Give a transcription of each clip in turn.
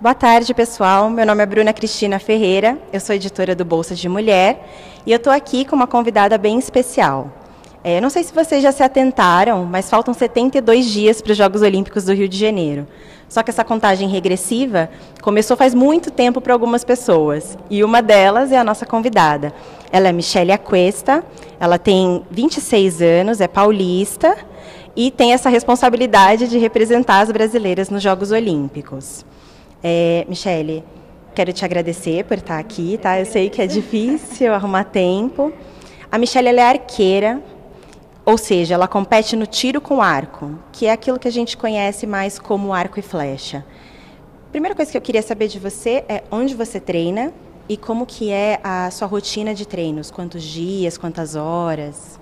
Boa tarde, pessoal. Meu nome é Bruna Cristina Ferreira, eu sou editora do Bolsa de Mulher e eu estou aqui com uma convidada bem especial. Não sei se vocês já se atentaram, mas faltam 72 dias para os Jogos Olímpicos do Rio de Janeiro. Só que essa contagem regressiva começou faz muito tempo para algumas pessoas e uma delas é a nossa convidada. Ela é Michele Aquesta, ela tem 26 anos, é paulista e tem essa responsabilidade de representar as brasileiras nos Jogos Olímpicos. Michele, quero te agradecer por estar aqui, tá? Eu sei que é difícil arrumar tempo. A Michele, ela é arqueira, ou seja, ela compete no tiro com arco, que é aquilo que a gente conhece mais como arco e flecha. Primeira coisa que eu queria saber de você é onde você treina e como que é a sua rotina de treinos, quantos dias, quantas horas?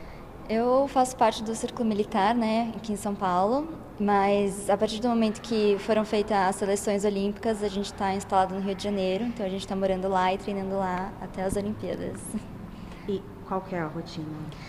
Eu faço parte do Círculo Militar, né, aqui em São Paulo, mas a partir do momento que foram feitas as seleções olímpicas, a gente está instalado no Rio de Janeiro, então a gente está morando lá e treinando lá até as Olimpíadas. E qual que é a rotina?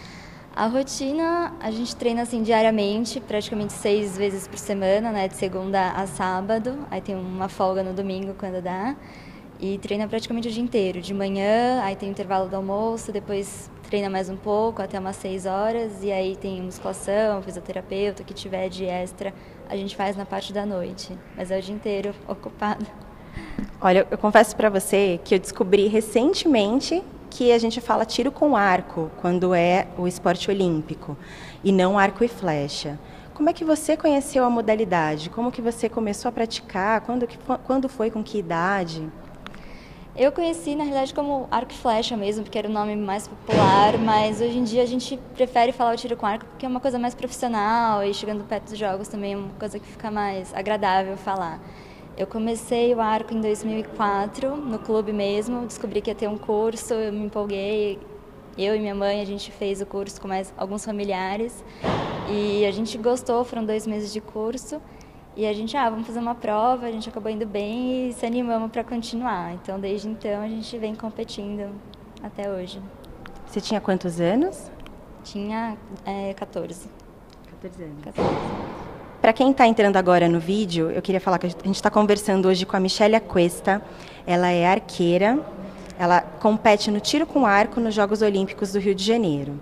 A rotina, a gente treina assim diariamente, praticamente 6 vezes por semana, né, de segunda a sábado, aí tem uma folga no domingo quando dá, e treina praticamente o dia inteiro, de manhã, aí tem o intervalo do almoço, depois treina mais um pouco, até umas 6 horas, e aí tem musculação, fisioterapeuta, o que tiver de extra, a gente faz na parte da noite, mas é o dia inteiro ocupado. Olha, eu confesso para você que eu descobri recentemente que a gente fala tiro com arco, quando é o esporte olímpico, e não arco e flecha. Como é que você conheceu a modalidade? Como que você começou a praticar? Quando foi, com que idade? Eu conheci, na realidade, como arco e flecha mesmo, porque era o nome mais popular, mas hoje em dia a gente prefere falar o tiro com arco porque é uma coisa mais profissional e chegando perto dos jogos também é uma coisa que fica mais agradável falar. Eu comecei o arco em 2004, no clube mesmo, descobri que ia ter um curso, eu me empolguei, eu e minha mãe, a gente fez o curso com mais alguns familiares e a gente gostou, foram 2 meses de curso. E a gente, vamos fazer uma prova, a gente acabou indo bem e se animamos para continuar. Então, desde então, a gente vem competindo até hoje. Você tinha quantos anos? Tinha 14. 14 anos. 14. Para quem está entrando agora no vídeo, eu queria falar que a gente está conversando hoje com a Michele Aquesta. Ela é arqueira, ela compete no tiro com arco nos Jogos Olímpicos do Rio de Janeiro.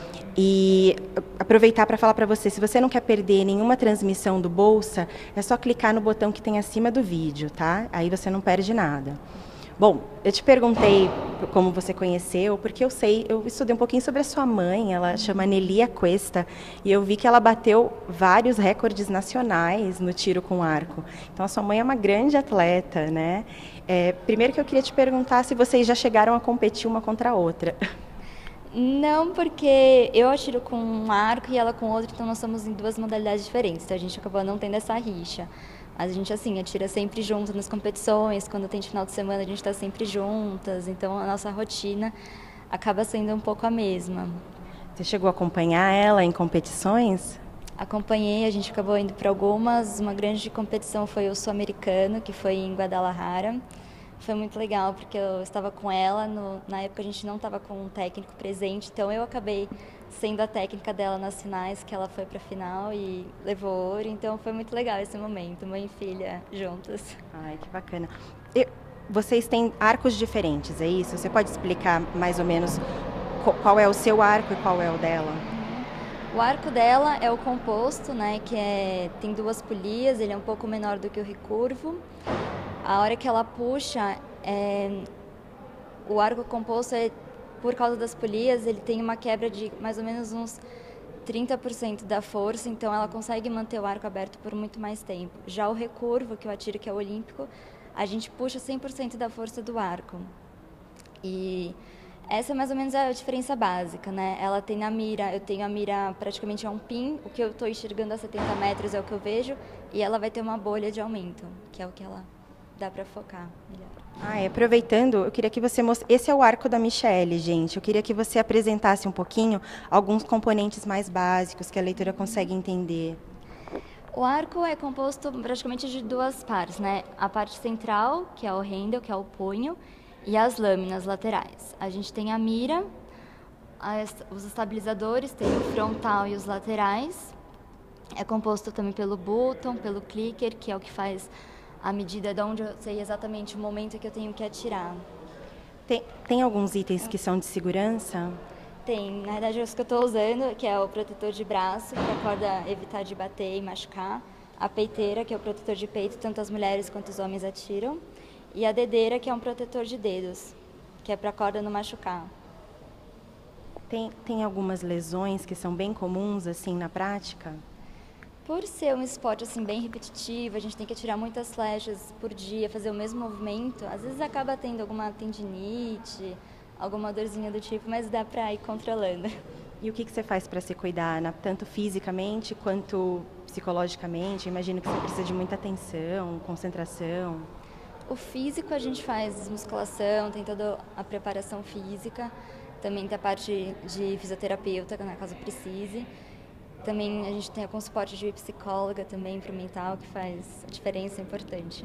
E aproveitar para falar para você, se você não quer perder nenhuma transmissão do Bolsa, é só clicar no botão que tem acima do vídeo, tá? Aí você não perde nada. Bom, eu te perguntei como você conheceu, porque eu estudei um pouquinho sobre a sua mãe, ela chama Nelly Aquesta, e eu vi que ela bateu vários recordes nacionais no tiro com arco. Então a sua mãe é uma grande atleta, né? Primeiro que eu queria te perguntar se vocês já chegaram a competir uma contra a outra. Não, porque eu atiro com um arco e ela com outro, então nós somos em 2 modalidades diferentes, então a gente acabou não tendo essa rixa. Mas a gente, assim, atira sempre junto nas competições, quando tem final de semana a gente está sempre juntas, então a nossa rotina acaba sendo um pouco a mesma. Você chegou a acompanhar ela em competições? Acompanhei, a gente acabou indo para algumas, uma grande competição foi o Sul-Americano, que foi em Guadalajara. Foi muito legal, porque eu estava com ela, na época a gente não estava com um técnico presente, então eu acabei sendo a técnica dela nas finais, que ela foi para a final e levou ouro, então foi muito legal esse momento, mãe e filha juntas. Ai, que bacana. Vocês têm arcos diferentes, é isso? Você pode explicar mais ou menos qual é o seu arco e qual é o dela? O arco dela é o composto, né, tem 2 polias, ele é um pouco menor do que o recurvo. A hora que ela puxa, o arco composto, por causa das polias, ele tem uma quebra de mais ou menos uns 30% da força, então ela consegue manter o arco aberto por muito mais tempo. Já o recurvo, que eu atiro, que é o olímpico, a gente puxa 100% da força do arco. E essa mais ou menos é a diferença básica, né? Ela tem a mira, eu tenho a mira praticamente a um pin, o que eu estou enxergando a 70 metros é o que eu vejo, e ela vai ter uma bolha de aumento, que é o que ela dá para focar melhor. Aproveitando, eu queria que você esse é o arco da Michele, gente. Eu queria que você apresentasse um pouquinho alguns componentes mais básicos que a leitora consegue entender. O arco é composto praticamente de 2 partes, né? A parte central, que é o handle, que é o punho, e as lâminas laterais. A gente tem a mira, os estabilizadores, tem o frontal e os laterais. É composto também pelo button, pelo clicker, que é o que faz a medida de onde eu sei exatamente o momento que eu tenho que atirar. Tem alguns itens que são de segurança? Tem, na verdade, os que eu estou usando, que é o protetor de braço, para a corda evitar de bater e machucar, a peiteira, que é o protetor de peito, tanto as mulheres quanto os homens atiram, e a dedeira, que é um protetor de dedos, que é para a corda não machucar. Tem algumas lesões que são bem comuns assim na prática? Por ser um esporte assim bem repetitivo, a gente tem que atirar muitas flechas por dia, fazer o mesmo movimento, às vezes acaba tendo alguma tendinite, alguma dorzinha do tipo, mas dá para ir controlando. E o que você faz para se cuidar, tanto fisicamente quanto psicologicamente? Imagino que você precisa de muita atenção, concentração. O físico a gente faz musculação, tem toda a preparação física, também tem a parte de fisioterapeuta, caso precise. Também a gente tem algum suporte de psicóloga também para o mental, que faz a diferença importante.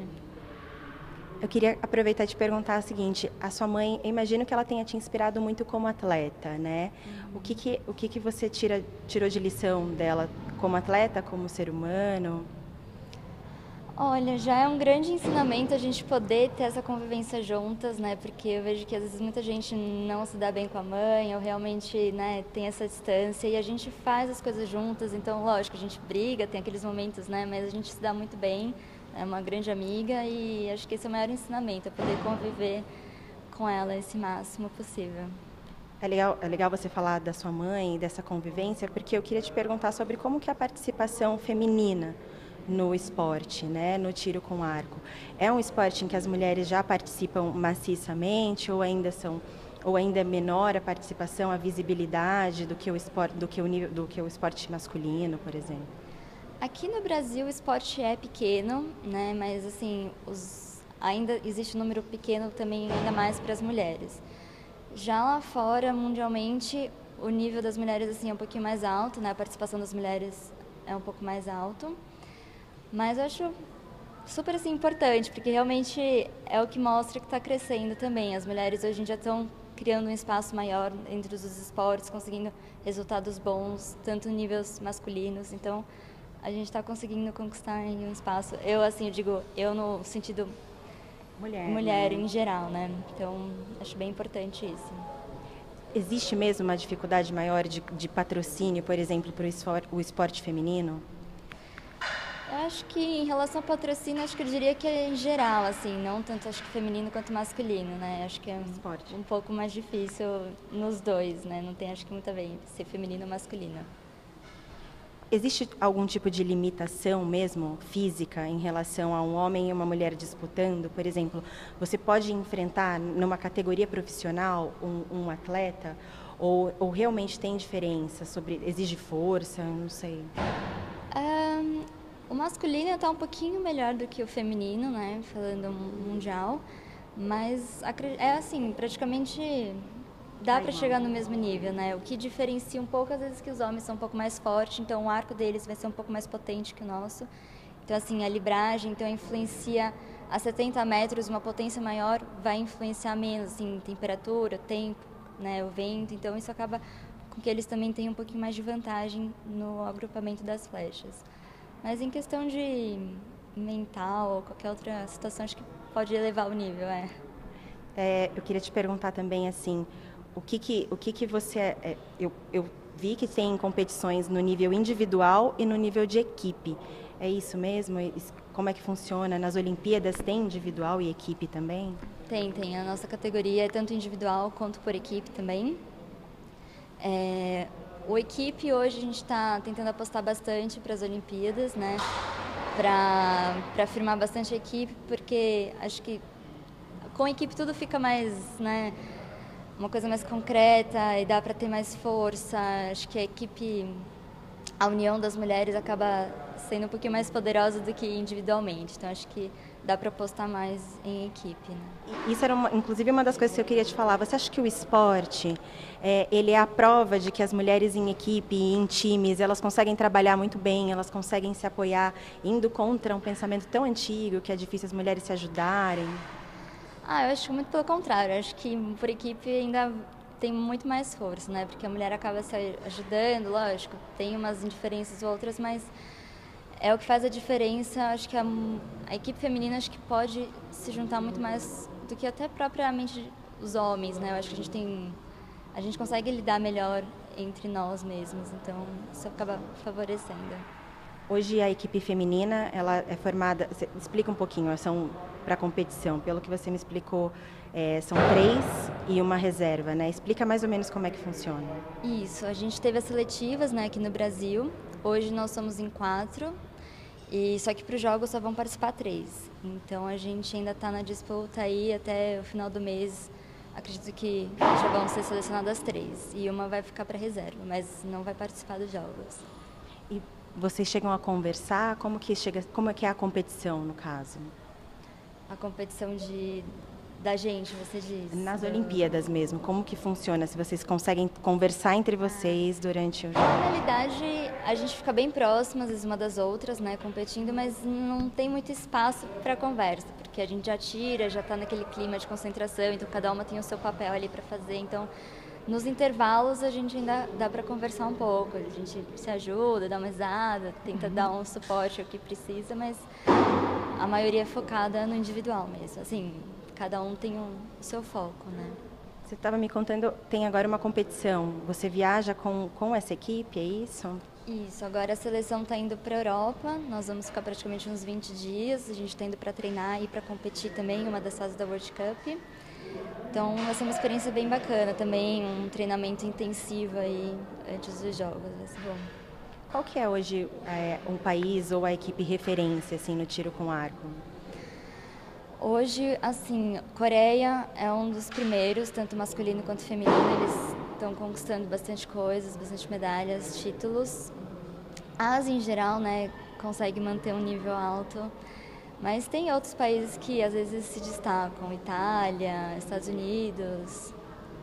Eu queria aproveitar e te perguntar o seguinte, a sua mãe, eu imagino que ela tenha te inspirado muito como atleta, né? O que você tirou de lição dela como atleta, como ser humano? Olha, já é um grande ensinamento a gente poder ter essa convivência juntas, né? Porque eu vejo que às vezes muita gente não se dá bem com a mãe, ou realmente, né, tem essa distância e a gente faz as coisas juntas. Então, lógico, a gente briga, tem aqueles momentos, né? Mas a gente se dá muito bem, é uma grande amiga e acho que esse é o maior ensinamento, é poder conviver com ela esse máximo possível. É legal você falar da sua mãe, dessa convivência, porque eu queria te perguntar sobre como que é a participação feminina no esporte, né, no tiro com arco. É um esporte em que as mulheres já participam maciçamente ou ainda é menor a participação, a visibilidade do que o esporte masculino, por exemplo? Aqui no Brasil o esporte é pequeno, né, mas assim, ainda existe um número pequeno também, ainda mais para as mulheres. Já lá fora, mundialmente, o nível das mulheres assim é um pouquinho mais alto, né, a participação das mulheres é um pouco mais alto. Mas eu acho super assim, importante, porque realmente é o que mostra que está crescendo também. As mulheres hoje em dia estão criando um espaço maior entre os esportes, conseguindo resultados bons, tanto em níveis masculinos. Então, a gente está conseguindo conquistar um espaço. Eu, assim, eu digo, eu no sentido mulher em geral, né? Então, acho bem importante isso. Existe mesmo uma dificuldade maior de patrocínio, por exemplo, para o esporte feminino? Eu acho que em relação ao patrocínio, acho que eu diria que é em geral, assim, não tanto acho que feminino quanto masculino, né? Acho que é um pouco mais difícil nos dois, né? Não tem, acho que, muito a ver ser feminino ou masculino. Existe algum tipo de limitação mesmo, física, em relação a um homem e uma mulher disputando? Por exemplo, você pode enfrentar numa categoria profissional um atleta? Ou realmente tem diferença? Exige força? Não sei. O masculino está um pouquinho melhor do que o feminino, né? Falando mundial. Mas é assim, praticamente dá para chegar no mesmo nível, né? O que diferencia um pouco, às vezes, que os homens são um pouco mais fortes, então o arco deles vai ser um pouco mais potente que o nosso. Então, assim, a libragem, então, influencia a 70 metros, uma potência maior vai influenciar menos, assim, temperatura, tempo, né? O vento. Então, isso acaba com que eles também tenham um pouquinho mais de vantagem no agrupamento das flechas. Mas em questão de mental ou qualquer outra situação, acho que pode elevar o nível, Eu queria te perguntar também, assim, o que você... eu vi que tem competições no nível individual e no nível de equipe. É isso mesmo? Como é que funciona? Nas Olimpíadas tem individual e equipe também? Tem. A nossa categoria é tanto individual quanto por equipe também. O equipe hoje a gente está tentando apostar bastante para as Olimpíadas, né? Para firmar bastante a equipe, porque acho que com a equipe tudo fica mais, né? Uma coisa mais concreta e dá para ter mais força. Acho que a união das mulheres acaba sendo um pouquinho mais poderosa do que individualmente. Então acho que dá para apostar mais em equipe, né? Isso era, inclusive, uma das coisas que eu queria te falar. Você acha que o esporte, ele é a prova de que as mulheres em equipe, em times, elas conseguem trabalhar muito bem, elas conseguem se apoiar, indo contra um pensamento tão antigo que é difícil as mulheres se ajudarem? Eu acho muito pelo contrário. Eu acho que por equipe ainda tem muito mais força, né? Porque a mulher acaba se ajudando, lógico, tem umas indiferenças ou outras, mas é o que faz a diferença. Acho que a equipe feminina acho que pode se juntar muito mais do que até propriamente os homens, né? Eu acho que a gente consegue lidar melhor entre nós mesmos, então isso acaba favorecendo. Hoje a equipe feminina, ela é formada, explica um pouquinho, são para competição, pelo que você me explicou, são 3 e uma reserva, né? Explica mais ou menos como é que funciona. Isso, a gente teve as seletivas, né, aqui no Brasil, hoje nós somos em 4, e só que para os jogos só vão participar 3, então a gente ainda está na disputa aí até o final do mês, acredito que já vão ser selecionadas 3, e uma vai ficar para reserva, mas não vai participar dos jogos. E vocês chegam a conversar? Como é que é a competição, no caso? A competição da gente, você diz? Nas Olimpíadas mesmo, como que funciona? Se vocês conseguem conversar entre vocês durante o jogo? Na realidade, a gente fica bem próximas, às vezes uma das outras, né, competindo, mas não tem muito espaço para conversa, porque a gente já tira, já está naquele clima de concentração, então cada uma tem o seu papel ali para fazer, então nos intervalos a gente ainda dá para conversar um pouco, a gente se ajuda, dá uma risada, tenta dar um suporte ao que precisa, mas a maioria é focada no individual mesmo, assim, cada um tem o seu foco, né? Você estava me contando, tem agora uma competição, você viaja com essa equipe, é isso? Isso, agora a seleção está indo para a Europa, nós vamos ficar praticamente uns 20 dias, a gente está indo para treinar e para competir também em uma das fases da World Cup. Então vai ser uma experiência bem bacana também, um treinamento intensivo aí antes dos jogos, vai ser bom. Qual que é hoje um país ou a equipe referência assim, no tiro com arco? Hoje, assim, Coreia é um dos primeiros, tanto masculino quanto feminino, eles estão conquistando bastante coisas, bastante medalhas, títulos. A Ásia, em geral, né, consegue manter um nível alto, mas tem outros países que às vezes se destacam, Itália, Estados Unidos.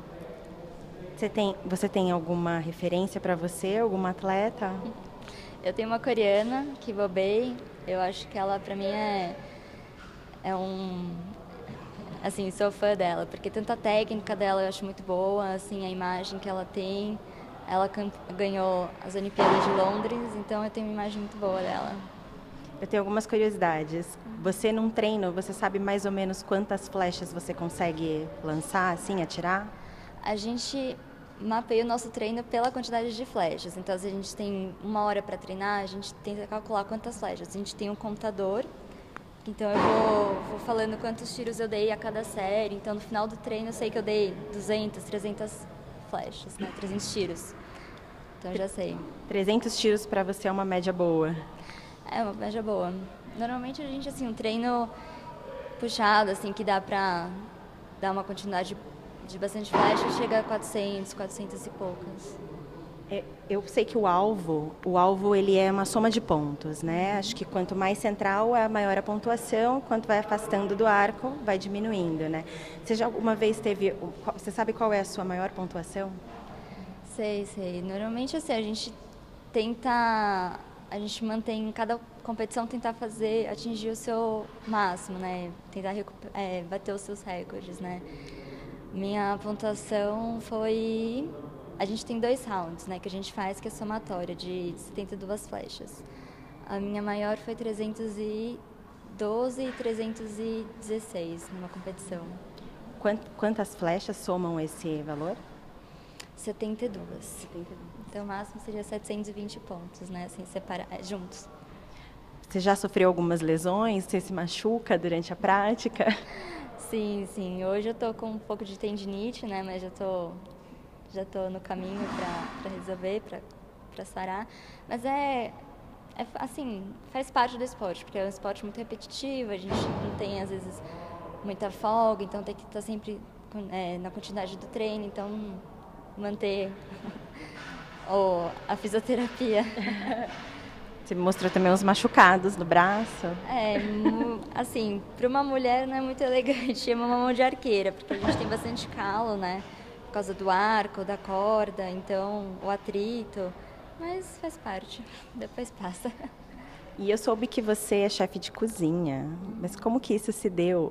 Você tem alguma referência para você, alguma atleta? Eu tenho uma coreana, Kim Bo-bae, eu acho que ela, para mim, assim, sou fã dela, porque tanto a técnica dela eu acho muito boa, assim, a imagem que ela tem. Ela ganhou as Olimpíadas de Londres, então eu tenho uma imagem muito boa dela. Eu tenho algumas curiosidades. Você num treino, você sabe mais ou menos quantas flechas você consegue lançar, assim, atirar? A gente mapeia o nosso treino pela quantidade de flechas. Então, se a gente tem 1 hora para treinar, a gente tenta calcular quantas flechas. A gente tem um computador. Então eu vou falando quantos tiros eu dei a cada série. Então no final do treino eu sei que eu dei 200, 300 flechas, né? 300 tiros. Então eu já sei. 300 tiros para você é uma média boa? É uma média boa. Normalmente a gente, assim, um treino puxado, assim, que dá pra dar uma quantidade de bastante flechas, chega a 400, 400 e poucas. Eu sei que o alvo ele é uma soma de pontos, né? Acho que quanto mais central é maior a pontuação, quanto vai afastando do arco, vai diminuindo, né? Você já alguma vez você sabe qual é a sua maior pontuação? Sei. Normalmente, assim, a gente mantém em cada competição tentar atingir o seu máximo, né? Tentar bater os seus recordes, né? Minha pontuação foi... A gente tem 2 rounds, né, que a gente faz, que é somatória, de 72 flechas. A minha maior foi 312 e 316 numa competição. Quantas flechas somam esse valor? 72. Então o máximo seria 720 pontos, né, assim, juntos. Você já sofreu algumas lesões? Você se machuca durante a prática? Sim. Hoje eu tô com um pouco de tendinite, né, mas já tô no caminho para resolver, para sarar. Mas assim, faz parte do esporte, porque é um esporte muito repetitivo, a gente não tem, às vezes, muita folga, então tem que estar sempre na continuidade do treino, então manter a fisioterapia. Você me mostrou também uns machucados no braço. Assim, para uma mulher não é muito elegante, é uma mão de arqueira, porque a gente tem bastante calo, né? Por causa do arco, da corda, então o atrito, mas faz parte, depois passa. E eu soube que você é chefe de cozinha, mas como que isso se deu?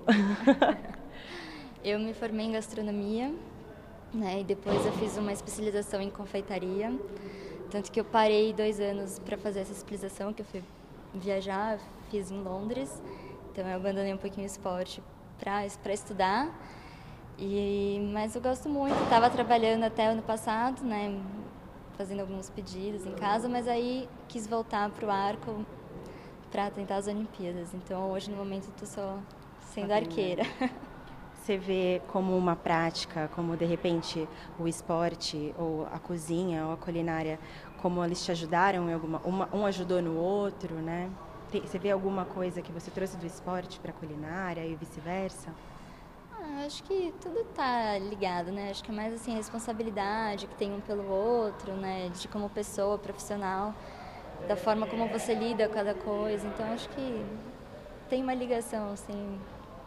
Eu me formei em gastronomia, né, e depois eu fiz uma especialização em confeitaria, tanto que eu parei 2 anos para fazer essa especialização, que eu fui viajar, fiz em Londres, então eu abandonei um pouquinho o esporte para estudar. Mas eu gosto muito, estava trabalhando até o ano passado, né, fazendo alguns pedidos em casa, mas aí quis voltar para o arco para tentar as Olimpíadas. Então hoje no momento eu estou só sendo arqueira. Você vê como uma prática, como de repente o esporte ou a cozinha ou a culinária, como eles te ajudaram em um ajudou no outro, né? Você vê alguma coisa que você trouxe do esporte para a culinária e vice-versa? Acho que tudo tá ligado, né? Acho que é mais assim a responsabilidade que tem um pelo outro, né? De como pessoa, profissional, da forma como você lida com cada coisa. Então acho que tem uma ligação, assim.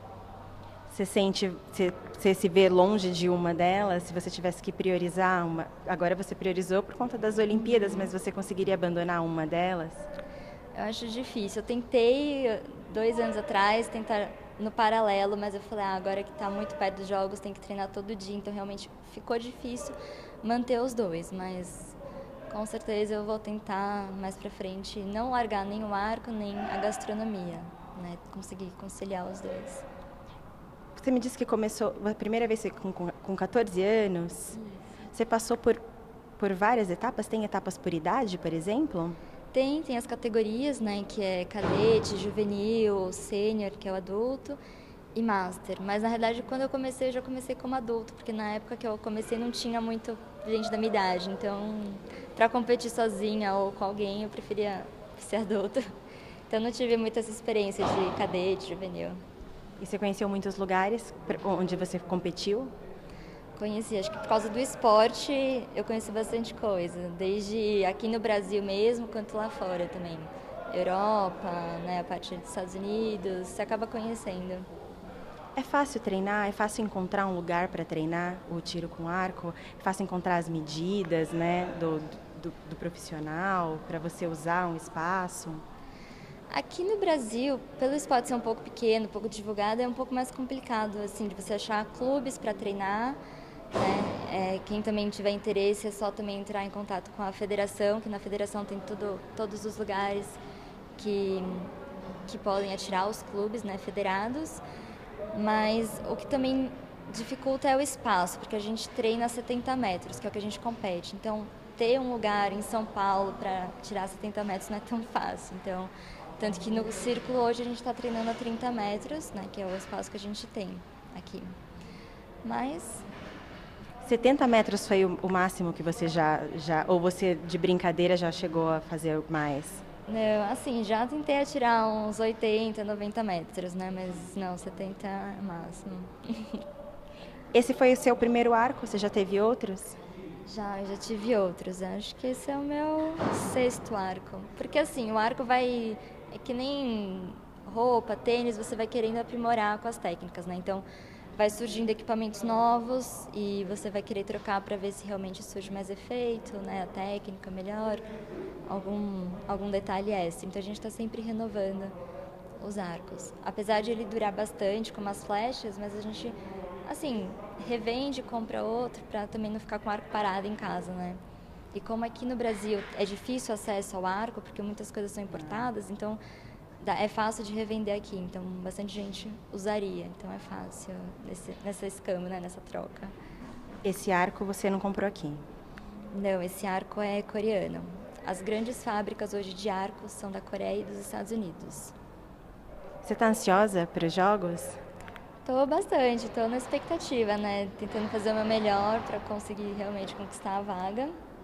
Você se vê longe de uma delas? Se você tivesse que priorizar uma, agora você priorizou por conta das Olimpíadas, mas você conseguiria abandonar uma delas? Eu acho difícil. Eu tentei 2 anos atrás, tentar no paralelo, mas eu falei, agora que está muito perto dos jogos, tem que treinar todo dia, então realmente ficou difícil manter os dois, mas com certeza eu vou tentar mais pra frente não largar nem o arco, nem a gastronomia, né? Conseguir conciliar os dois. Você me disse que começou, a primeira vez com 14 anos. Isso. Você passou por várias etapas? Tem etapas por idade, por exemplo? Tem as categorias, né, que é cadete, juvenil, sênior, que é o adulto, e master. Mas na realidade, quando eu já comecei como adulto, porque na época que eu comecei não tinha muito gente da minha idade. Então, para competir sozinha ou com alguém, eu preferia ser adulta. Então, não tive muita essa experiência de cadete, juvenil. E você conheceu muitos lugares onde você competiu? Conheci, acho que por causa do esporte eu conheci bastante coisa, desde aqui no Brasil mesmo, quanto lá fora também. Europa, né, a parte dos Estados Unidos, você acaba conhecendo. É fácil treinar? É fácil encontrar um lugar para treinar o tiro com arco? É fácil encontrar as medidas, né, do profissional para você usar um espaço? Aqui no Brasil, pelo esporte ser um pouco pequeno, um pouco divulgado, é um pouco mais complicado, assim, de você achar clubes para treinar, né? Quem também tiver interesse é só também entrar em contato com a federação, que na federação tem todos os lugares que podem atirar os clubes, né, federados. Mas o que também dificulta é o espaço, porque a gente treina a 70 metros, que é o que a gente compete. Então, ter um lugar em São Paulo para tirar 70 metros não é tão fácil. Então, tanto que no círculo hoje a gente está treinando a 30 metros, né, que é o espaço que a gente tem aqui. Mas 70 metros foi o máximo que você já, ou você de brincadeira já chegou a fazer mais? Não, assim, já tentei atirar uns 80, 90 metros, né, mas não, 70 é o máximo. Esse foi o seu primeiro arco? Você já teve outros? Já tive outros. Acho que esse é o meu 6º arco. Porque assim, o arco vai... É que nem roupa, tênis, você vai querendo aprimorar com as técnicas, né? Então, vai surgindo equipamentos novos e você vai querer trocar para ver se realmente surge mais efeito, né? A técnica melhor, algum detalhe extra. Então, a gente está sempre renovando os arcos. Apesar de ele durar bastante, como as flechas, mas a gente, assim, revende, compra outro para também não ficar com o arco parado em casa, né? E como aqui no Brasil é difícil o acesso ao arco, porque muitas coisas são importadas, então é fácil de revender aqui. Então, bastante gente usaria. Então, é fácil nessa escama, né? Nessa troca. Esse arco você não comprou aqui? Não, esse arco é coreano. As grandes fábricas hoje de arcos são da Coreia e dos Estados Unidos. Você está ansiosa para os jogos? Estou bastante, estou na expectativa, né? Tentando fazer o meu melhor para conseguir realmente conquistar a vaga.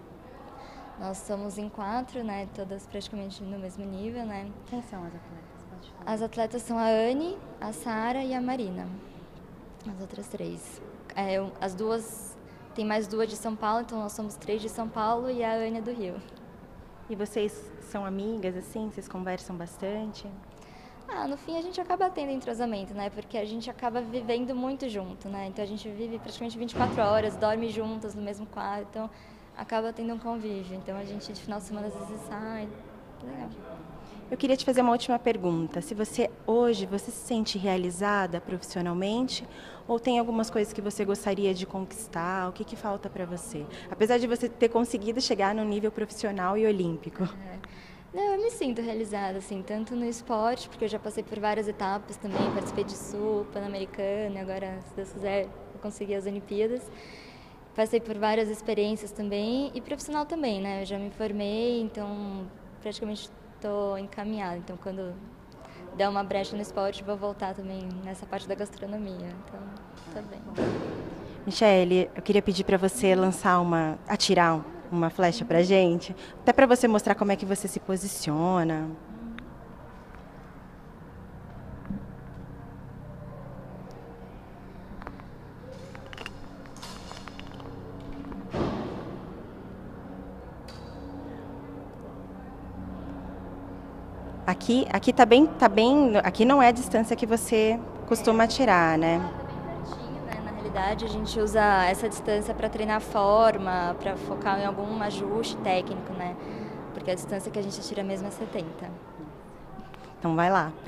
Nós somos em 4, né? Todas praticamente no mesmo nível, né? Quem são as atletas? Pode falar. As atletas são a Anne, a Sara e a Marina. As outras 3. As duas, tem mais 2 de São Paulo, então nós somos 3 de São Paulo e a Anne é do Rio. E vocês são amigas, assim? Vocês conversam bastante? No fim a gente acaba tendo entrosamento, né? Porque a gente acaba vivendo muito junto, né? Então a gente vive praticamente 24 horas, dorme juntas no mesmo quarto, então acaba tendo um convívio. Então a gente de final de semana às vezes sai. Legal. Eu queria te fazer uma última pergunta. Se você hoje se sente realizada profissionalmente ou tem algumas coisas que você gostaria de conquistar? O que falta para você? Apesar de você ter conseguido chegar no nível profissional e olímpico. Não, eu me sinto realizada, assim, tanto no esporte, porque eu já passei por várias etapas também, participei de Sul, Pan-Americano, agora, se Deus quiser, eu consegui as Olimpíadas. Passei por várias experiências também, e profissional também, né? Eu já me formei, então praticamente estou encaminhada. Então, quando der uma brecha no esporte, vou voltar também nessa parte da gastronomia. Então, tá bem. Michele, eu queria pedir para você atirar uma flecha pra gente, até para você mostrar como é que você se posiciona. Aqui tá bem, aqui não é a distância que você costuma atirar, né? Na realidade, a gente usa essa distância para treinar a forma, para focar em algum ajuste técnico, né? Porque a distância que a gente atira mesmo é 70. Então vai lá.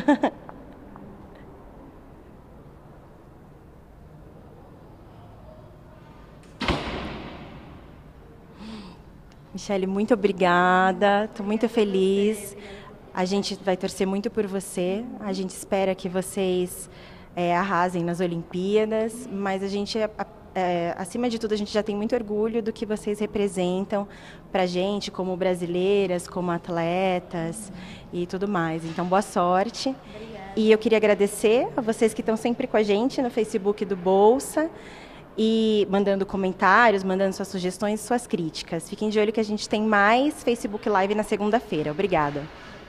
Michele, muito obrigada. Estou muito feliz. A gente vai torcer muito por você. A gente espera que vocês arrasem nas Olimpíadas, mas a gente, acima de tudo, a gente já tem muito orgulho do que vocês representam para a gente, como brasileiras, como atletas e tudo mais. Então, boa sorte. Obrigada. E eu queria agradecer a vocês que estão sempre com a gente no Facebook do Bolsa e mandando comentários, mandando suas sugestões, suas críticas. Fiquem de olho que a gente tem mais Facebook Live na segunda-feira. Obrigada.